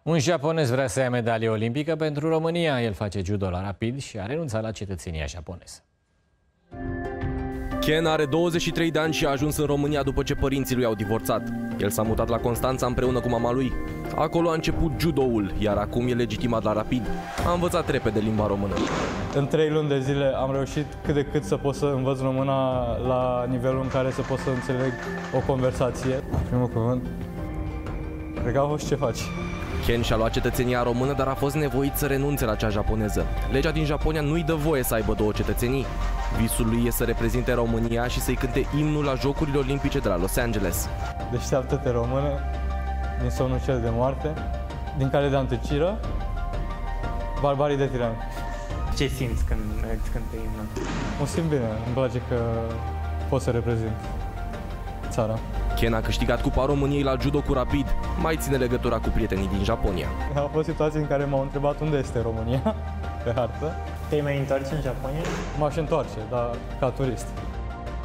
Un japonez vrea să ia medalie olimpică pentru România. El face judo la Rapid și a renunțat la cetățenia japoneză. Ken are 23 de ani și a ajuns în România după ce părinții lui au divorțat. El s-a mutat la Constanța împreună cu mama lui. Acolo a început judoul, iar acum e legitimat la Rapid. A învățat repede limba română. În 3 luni de zile am reușit cât de cât să pot să învăț româna la nivelul în care să pot să înțeleg o conversație. Primul cuvânt, cred că a fost ce faci. Ken și-a luat cetățenia română, dar a fost nevoit să renunțe la cea japoneză. Legea din Japonia nu-i dă voie să aibă 2 cetățenii. Visul lui e să reprezinte România și să-i cânte imnul la Jocurile Olimpice de la Los Angeles. Deșteaptă-te română, din somnul cel de moarte, din cale de anteciră, barbarii de tirani. Ce simți când îți cântă imnul? Mă simt bine, îmi place că pot să reprezint țara. Ken a câștigat Cupa României la judo cu Rapid. Mai ține legătura cu prietenii din Japonia. Au fost situații în care m-au întrebat unde este România, pe hartă. Te-ai mai întoarce în Japonia? M-aș întoarce, dar ca turist.